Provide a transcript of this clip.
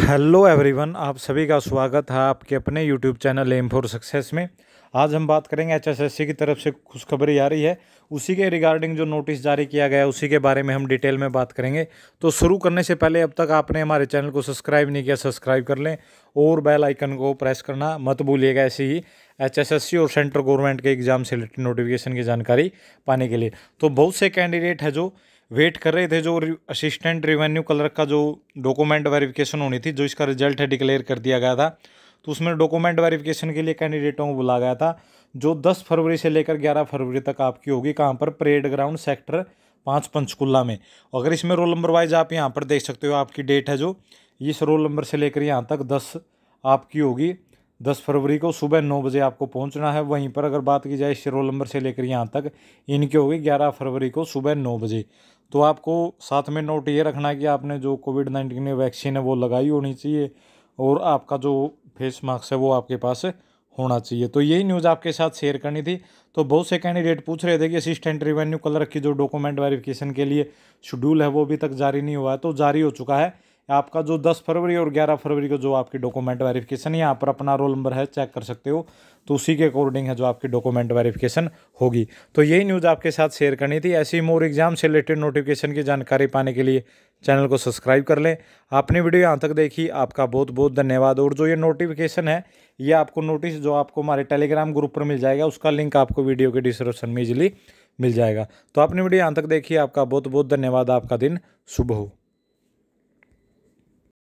Hello everyone, आप सभी का स्वागत है आपके अपने YouTube channel M for success में। आज हम बात करेंगे एचएसएससी की तरफ से खुशखबरी आ रही है, उसी के रिगार्डिंग जो नोटिस जारी किया गया है उसी के बारे में हम डिटेल में बात करेंगे। तो शुरू करने से पहले अब तक आपने हमारे चैनल को सब्सक्राइब नहीं किया, सब्सक्राइब कर लें और बेल आइकन को प्रेस करना मत भूलिएगा, ऐसे ही एचएसएससी और सेंट्रल गवर्नमेंट के एग्जाम से रिलेटेड नोटिफिकेशन की जानकारी पाने के लिए। तो बहुत से कैंडिडेट है जो वेट कर रहे थे, जो असिस्टेंट रेवेन्यू क्लर्क का जो डॉक्यूमेंट वेरिफिकेशन होनी थी, जो इसका रिजल्ट है डिक्लेयर कर दिया गया था, तो उसमें डॉक्यूमेंट वेरिफिकेशन के लिए कैंडिडेटों को बुलाया गया था, जो 10 फरवरी से लेकर 11 फरवरी तक आपकी होगी। कहाँ पर? परेड ग्राउंड सेक्टर 5 पंचकुला में। अगर इसमें रोल नंबर वाइज आप यहाँ पर देख सकते हो, आपकी डेट है जो इस रोल नंबर से लेकर यहाँ तक 10 आपकी होगी। 10 फरवरी को सुबह 9 बजे आपको पहुंचना है। वहीं पर अगर बात की जाए इस रोल नंबर से लेकर यहाँ तक, इनकी होगी 11 फरवरी को सुबह 9 बजे। तो आपको साथ में नोट ये रखना है कि आपने जो कोविड-19 वैक्सीन है वो लगाई होनी चाहिए और आपका जो फेस मास्क है वो आपके पास होना चाहिए। तो यही न्यूज़ आपके साथ शेयर करनी थी। तो बहुत से कैंडिडेट पूछ रहे थे कि असिस्टेंट रेवेन्यू क्लर्क की जो डॉक्यूमेंट वेरिफिकेशन के लिए शेड्यूल है वो अभी तक जारी नहीं हुआ है, तो जारी हो चुका है। आपका जो 10 फरवरी और 11 फरवरी को जो आपकी डॉक्यूमेंट वेरिफिकेशन, यहाँ पर अपना रोल नंबर है चेक कर सकते हो, तो उसी के अकॉर्डिंग है जो आपकी डॉक्यूमेंट वेरिफिकेशन होगी। तो यही न्यूज़ आपके साथ शेयर करनी थी। ऐसी मोर एग्जाम से रिलेटेड नोटिफिकेशन की जानकारी पाने के लिए चैनल को सब्सक्राइब कर लें। आपने वीडियो यहाँ तक देखी, आपका बहुत बहुत धन्यवाद। और जो ये नोटिफिकेशन है, ये आपको नोटिस जो आपको हमारे टेलीग्राम ग्रुप पर मिल जाएगा, उसका लिंक आपको वीडियो के डिस्क्रिप्शन में इजीली मिल जाएगा। तो आपने वीडियो यहाँ तक देखी, आपका बहुत बहुत धन्यवाद। आपका दिन शुभ हो।